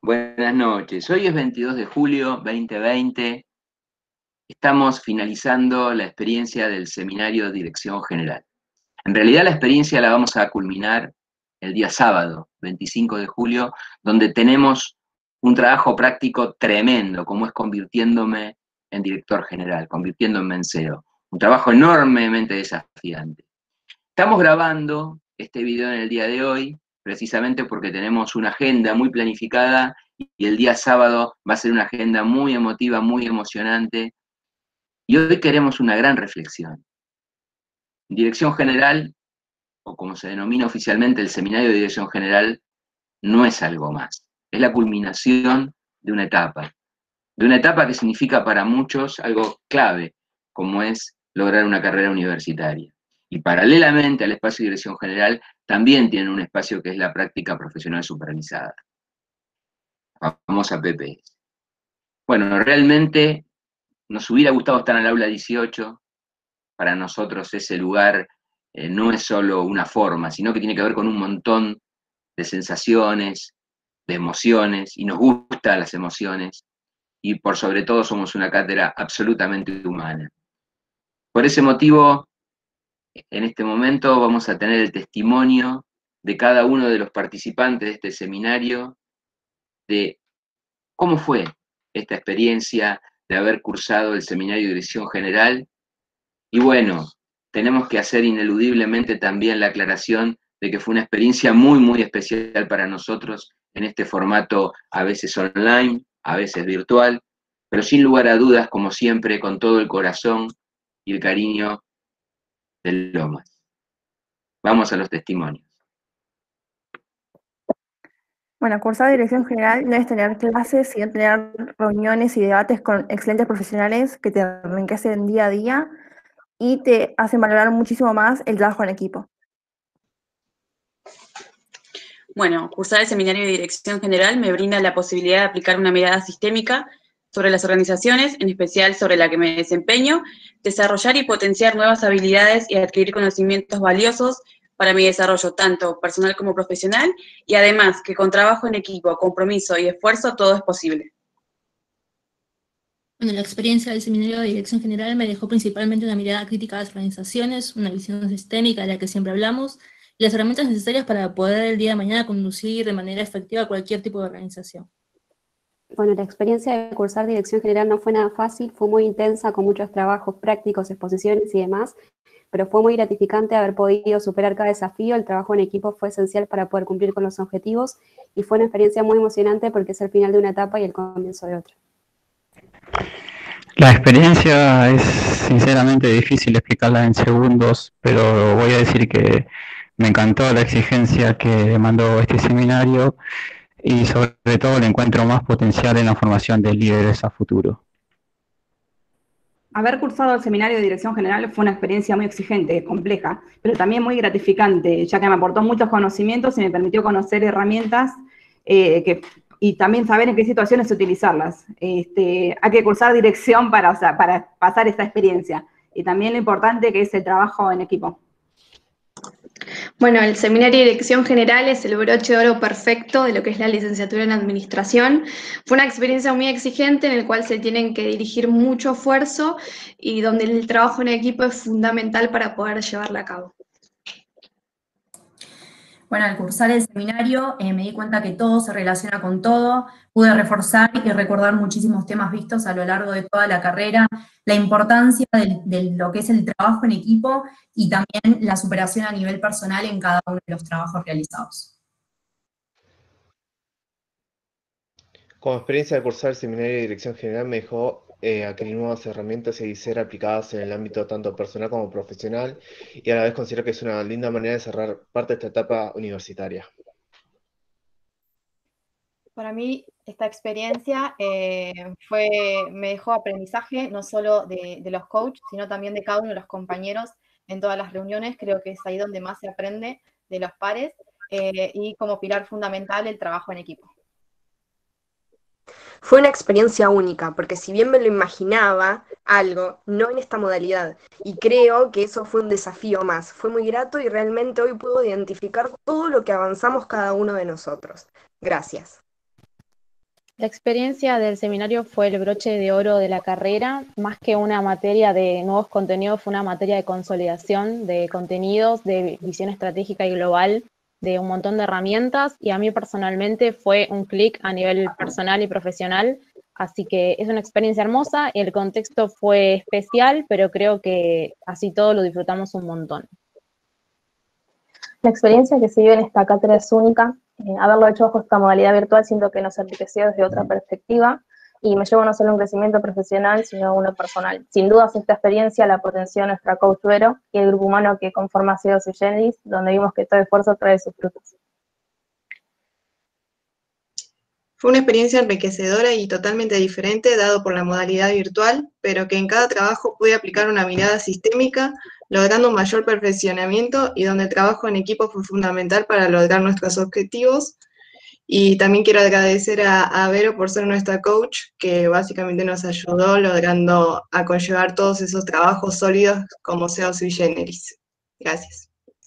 Buenas noches. Hoy es 22 de julio 2020. Estamos finalizando la experiencia del seminario de Dirección General. En realidad la experiencia la vamos a culminar el día sábado, 25 de julio, donde tenemos un trabajo práctico tremendo, como es convirtiéndome en director general, convirtiéndome en CEO. Un trabajo enormemente desafiante. Estamos grabando este video en el día de hoy, precisamente porque tenemos una agenda muy planificada y el día sábado va a ser una agenda muy emotiva, muy emocionante. Y hoy queremos una gran reflexión. Dirección General, o como se denomina oficialmente el Seminario de Dirección General, no es algo más. Es la culminación de una etapa que significa para muchos algo clave, como es lograr una carrera universitaria. Y paralelamente al espacio de dirección general, también tienen un espacio que es la práctica profesional supervisada, la famosa PPS. Bueno, realmente nos hubiera gustado estar en el aula 18. Para nosotros ese lugar no es solo una forma, sino que tiene que ver con un montón de sensaciones, de emociones, y nos gustan las emociones, y por sobre todo somos una cátedra absolutamente humana. Por ese motivo, en este momento vamos a tener el testimonio de cada uno de los participantes de este seminario, de cómo fue esta experiencia de haber cursado el seminario de Dirección General. Y bueno, tenemos que hacer ineludiblemente también la aclaración de que fue una experiencia muy, muy especial para nosotros en este formato, a veces online, a veces virtual, pero sin lugar a dudas, como siempre, con todo el corazón y el cariño del Lomas. Vamos a los testimonios. Bueno, cursar dirección general no es tener clases, sino tener reuniones y debates con excelentes profesionales que te enriquecen día a día y te hacen valorar muchísimo más el trabajo en equipo. Bueno, cursar el seminario de Dirección General me brinda la posibilidad de aplicar una mirada sistémica sobre las organizaciones, en especial sobre la que me desempeño, desarrollar y potenciar nuevas habilidades y adquirir conocimientos valiosos para mi desarrollo tanto personal como profesional, y además que con trabajo en equipo, compromiso y esfuerzo todo es posible. Bueno, la experiencia del seminario de Dirección General me dejó principalmente una mirada crítica a las organizaciones, una visión sistémica de la que siempre hablamos, y las herramientas necesarias para poder el día de mañana conducir de manera efectiva cualquier tipo de organización. Bueno, la experiencia de cursar Dirección General no fue nada fácil, fue muy intensa, con muchos trabajos prácticos, exposiciones y demás, pero fue muy gratificante haber podido superar cada desafío. El trabajo en equipo fue esencial para poder cumplir con los objetivos y fue una experiencia muy emocionante porque es el final de una etapa y el comienzo de otra. La experiencia es sinceramente difícil explicarla en segundos, pero voy a decir que me encantó la exigencia que demandó este seminario y sobre todo le encuentro más potencial en la formación de líderes a futuro. Haber cursado el seminario de Dirección General fue una experiencia muy exigente, compleja, pero también muy gratificante, ya que me aportó muchos conocimientos y me permitió conocer herramientas y también saber en qué situaciones utilizarlas. Hay que cursar dirección para pasar esta experiencia. Y también lo importante que es el trabajo en equipo. Bueno, el seminario de Dirección General es el broche de oro perfecto de lo que es la licenciatura en Administración. Fue una experiencia muy exigente en la cual se tienen que dirigir mucho esfuerzo y donde el trabajo en equipo es fundamental para poder llevarla a cabo. Bueno, al cursar el seminario me di cuenta que todo se relaciona con todo, pude reforzar y recordar muchísimos temas vistos a lo largo de toda la carrera, la importancia de lo que es el trabajo en equipo y también la superación a nivel personal en cada uno de los trabajos realizados. Como experiencia de cursar el seminario de Dirección General me dejó adquirir nuevas herramientas y ser aplicadas en el ámbito tanto personal como profesional, y a la vez considero que es una linda manera de cerrar parte de esta etapa universitaria. Para mí, esta experiencia me dejó aprendizaje no solo de los coaches, sino también de cada uno de los compañeros en todas las reuniones. Creo que es ahí donde más se aprende de los pares y como pilar fundamental el trabajo en equipo. Fue una experiencia única, porque si bien me lo imaginaba, algo, no en esta modalidad, y creo que eso fue un desafío más. Fue muy grato y realmente hoy puedo identificar todo lo que avanzamos cada uno de nosotros. Gracias. La experiencia del seminario fue el broche de oro de la carrera. Más que una materia de nuevos contenidos, fue una materia de consolidación de contenidos, de visión estratégica y global, de un montón de herramientas, y a mí personalmente fue un clic a nivel personal y profesional, así que es una experiencia hermosa, el contexto fue especial, pero creo que así todo lo disfrutamos un montón. La experiencia que se vive en esta cátedra es única. Haberlo hecho bajo esta modalidad virtual siento que nos enriqueció desde otra perspectiva y me llevo no solo un crecimiento profesional, sino uno personal. Sin dudas, esta experiencia la potenció nuestra coach Vero y el grupo humano que conforma CEO Sui Generis, donde vimos que todo esfuerzo trae sus frutos. Fue una experiencia enriquecedora y totalmente diferente, dado por la modalidad virtual, pero que en cada trabajo pude aplicar una mirada sistémica, logrando un mayor perfeccionamiento y donde el trabajo en equipo fue fundamental para lograr nuestros objetivos. Y también quiero agradecer a Vero por ser nuestra coach, que básicamente nos ayudó logrando a conllevar todos esos trabajos sólidos como CEO Sui Generis. Gracias.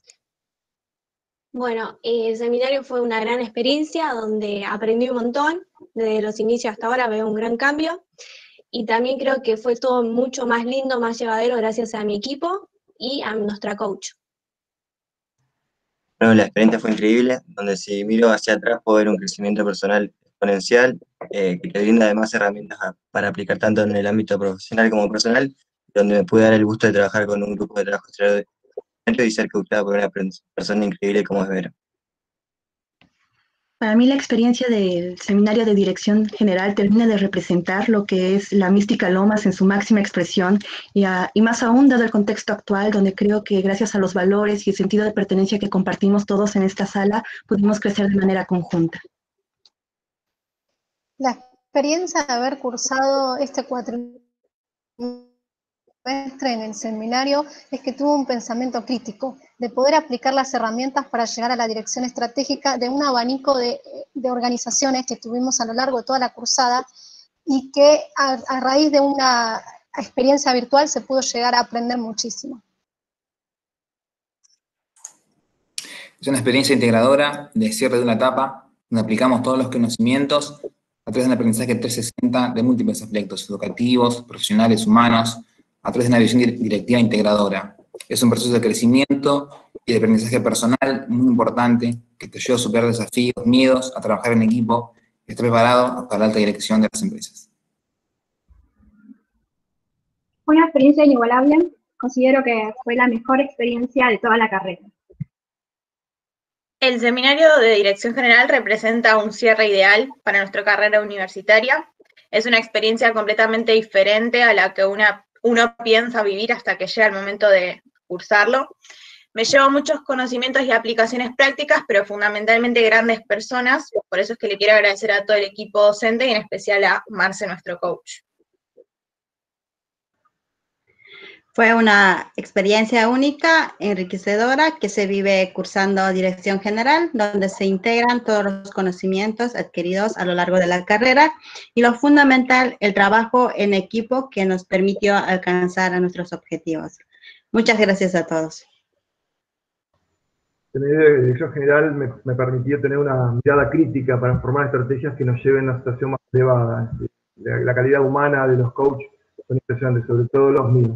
Bueno, el seminario fue una gran experiencia donde aprendí un montón. Desde los inicios hasta ahora veo un gran cambio. Y también creo que fue todo mucho más lindo, más llevadero gracias a mi equipo y a nuestra coach. Bueno, la experiencia fue increíble, donde si miro hacia atrás puedo ver un crecimiento personal exponencial, que te brinda además herramientas para aplicar tanto en el ámbito profesional como personal, donde me pude dar el gusto de trabajar con un grupo de trabajo extraordinario y ser coachada por una persona increíble como es Vero. Para mí la experiencia del seminario de dirección general termina de representar lo que es la mística Lomas en su máxima expresión y más aún dado el contexto actual, donde creo que gracias a los valores y el sentido de pertenencia que compartimos todos en esta sala, pudimos crecer de manera conjunta. La experiencia de haber cursado este cuatrimestre en el seminario es que tuve un pensamiento crítico, de poder aplicar las herramientas para llegar a la dirección estratégica de un abanico de organizaciones que tuvimos a lo largo de toda la cursada y que a raíz de una experiencia virtual se pudo llegar a aprender muchísimo. Es una experiencia integradora de cierre de una etapa, donde aplicamos todos los conocimientos a través de un aprendizaje 360 de múltiples aspectos educativos, profesionales, humanos, a través de una visión directiva integradora. Es un proceso de crecimiento y de aprendizaje personal muy importante que te ayuda a superar desafíos, miedos, a trabajar en equipo y estar preparado para la alta dirección de las empresas. Fue una experiencia inigualable. Considero que fue la mejor experiencia de toda la carrera. El seminario de Dirección General representa un cierre ideal para nuestra carrera universitaria. Es una experiencia completamente diferente a la que uno piensa vivir hasta que llega el momento de cursarlo. Me llevo muchos conocimientos y aplicaciones prácticas, pero fundamentalmente grandes personas. Por eso es que le quiero agradecer a todo el equipo docente y en especial a Marce, nuestro coach. Fue una experiencia única, enriquecedora, que se vive cursando Dirección General, donde se integran todos los conocimientos adquiridos a lo largo de la carrera y lo fundamental, el trabajo en equipo que nos permitió alcanzar a nuestros objetivos. Muchas gracias a todos. El seminario de Dirección General me permitió tener una mirada crítica para formar estrategias que nos lleven a una situación más elevada. La calidad humana de los coaches son impresionantes, sobre todo los míos.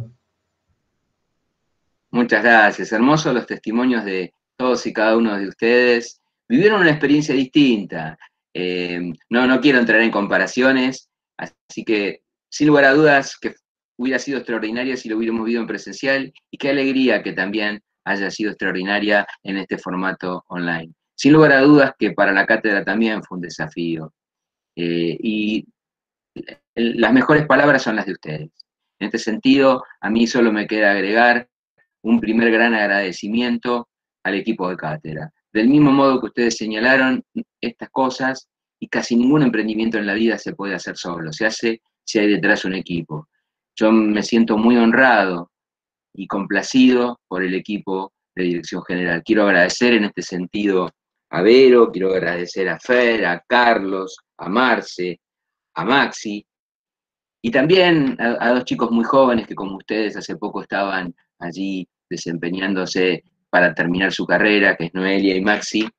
Muchas gracias. Hermosos los testimonios de todos y cada uno de ustedes. Vivieron una experiencia distinta. No quiero entrar en comparaciones, así que sin lugar a dudas que hubiera sido extraordinaria si lo hubiéramos vivido en presencial y qué alegría que también haya sido extraordinaria en este formato online. Sin lugar a dudas que para la cátedra también fue un desafío. Y las mejores palabras son las de ustedes. En este sentido, a mí solo me queda agregar un primer gran agradecimiento al equipo de cátedra. Del mismo modo que ustedes señalaron estas cosas, y casi ningún emprendimiento en la vida se puede hacer solo, se hace si hay detrás un equipo. Yo me siento muy honrado y complacido por el equipo de Dirección General. Quiero agradecer en este sentido a Vero, quiero agradecer a Fer, a Carlos, a Marce, a Maxi, y también a dos chicos muy jóvenes que como ustedes hace poco estaban allí desempeñándose para terminar su carrera, que es Noelia y Maxi,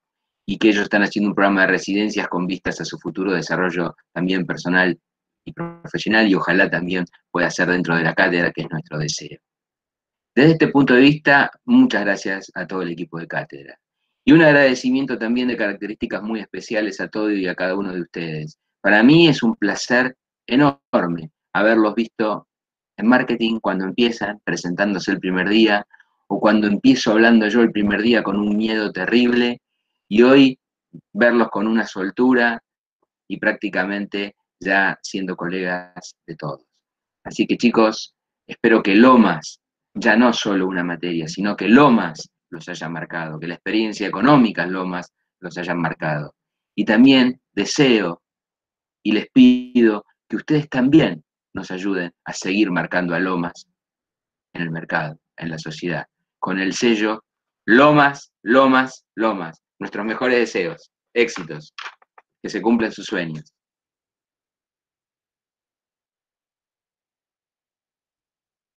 y que ellos están haciendo un programa de residencias con vistas a su futuro desarrollo también personal y profesional, y ojalá también pueda ser dentro de la cátedra, que es nuestro deseo. Desde este punto de vista, muchas gracias a todo el equipo de cátedra. Y un agradecimiento también de características muy especiales a todos y a cada uno de ustedes. Para mí es un placer enorme haberlos visto en marketing cuando empiezan, presentándose el primer día, o cuando empiezo hablando yo el primer día con un miedo terrible, y hoy verlos con una soltura y prácticamente ya siendo colegas de todos. Así que chicos, espero que Lomas, ya no solo una materia, sino que Lomas los haya marcado, que la experiencia económica en Lomas los hayan marcado. Y también deseo y les pido que ustedes también nos ayuden a seguir marcando a Lomas en el mercado, en la sociedad, con el sello Lomas, Lomas, Lomas. Nuestros mejores deseos, éxitos, que se cumplan sus sueños.